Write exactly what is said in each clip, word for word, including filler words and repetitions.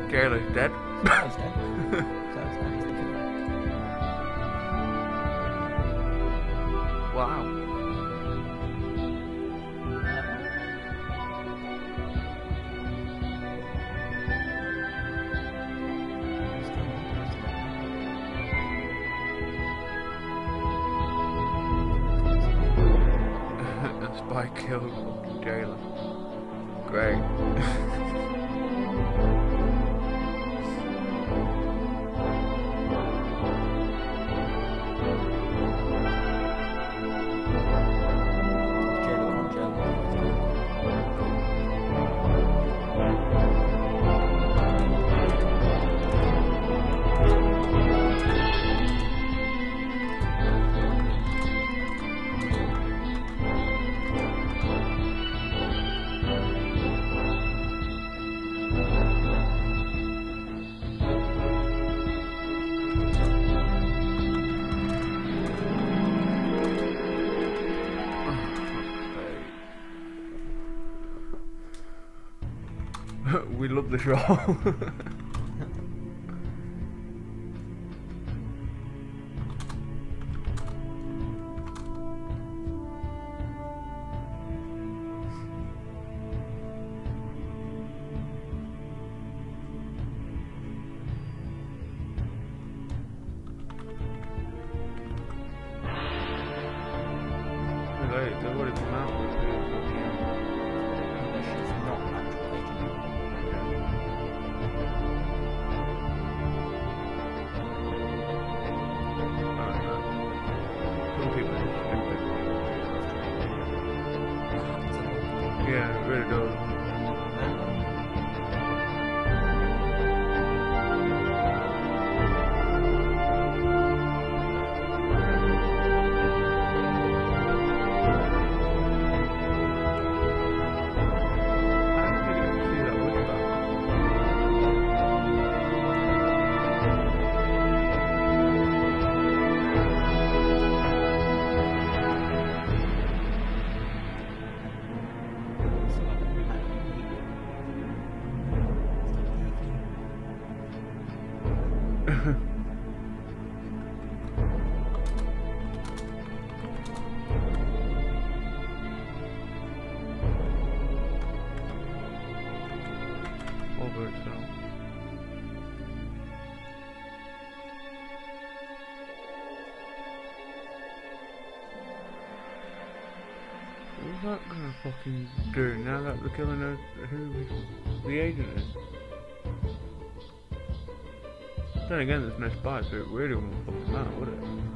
Jailer's dead. Oh, he's dead. So it's now he's the killer. Wow. The spy killed fucking Jailer. Great. We love this role. Hey, they've already come out with it. She's not actually taken. Some people are stupid. Yeah, it really does. Over itself. What's that gonna fucking do now that we're killing her, who the agent is? Then again, there's no spy, so it really wouldn't fucking matter, would it?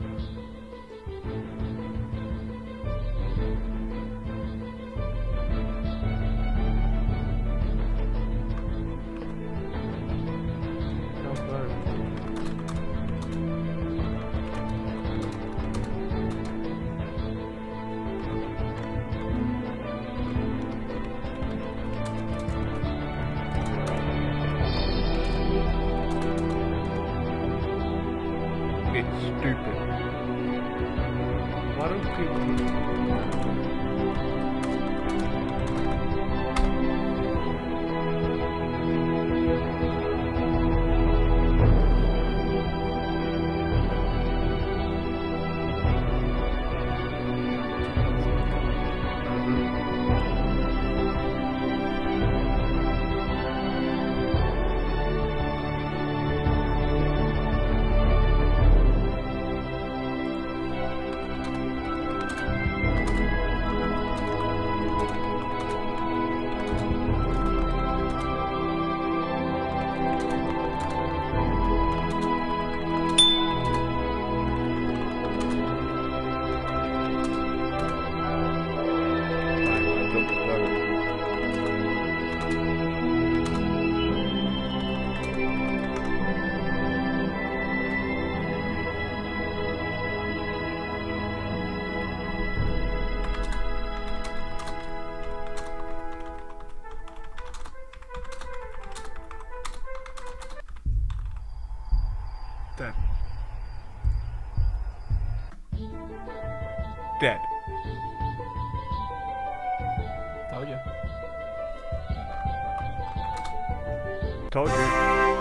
It's stupid. Why don't people... Dead. Dead. Told you. Told you.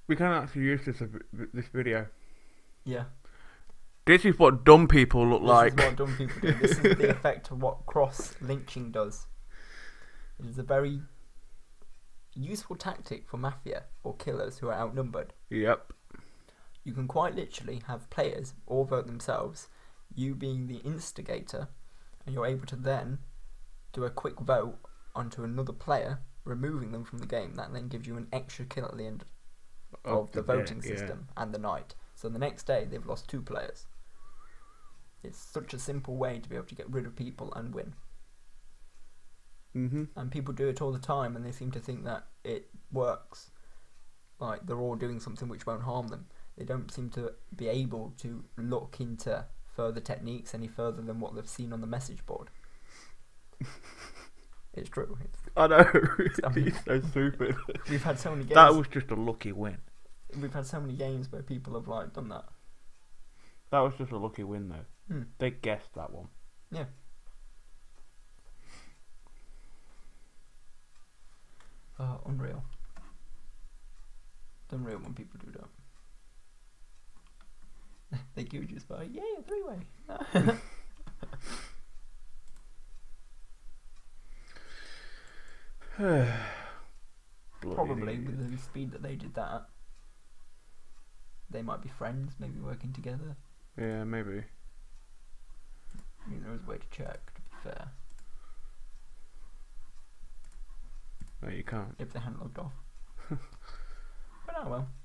We can actually use this this video. Yeah. This is what dumb people look This like. is what dumb people do. This is the effect of what cross lynching does. It is a very useful tactic for mafia or killers who are outnumbered. Yep. You can quite literally have players all vote themselves, you being the instigator, and you're able to then do a quick vote onto another player, removing them from the game. That then gives you an extra kill at the end of the voting day, yeah. system and the night. So the next day they've lost two players. It's such a simple way to be able to get rid of people and win. Mm-hmm. And people do it all the time, and they seem to think that it works. Like they're all doing something which won't harm them. They don't seem to be able to look into further techniques any further than what they've seen on the message board. It's true. It's, I know. I mean, It's so stupid. we've had so many games. That was just a lucky win. We've had so many games where people have like done that. That was just a lucky win, though. Hmm. They guessed that one. Yeah. Uh, unreal. It's unreal when people do that. They give just by yeah, three way. Probably with the speed that they did that, they might be friends, maybe working together. Yeah, maybe. I mean, there was a way to check, to be fair. No, you can't. If they hadn't logged off. But oh well.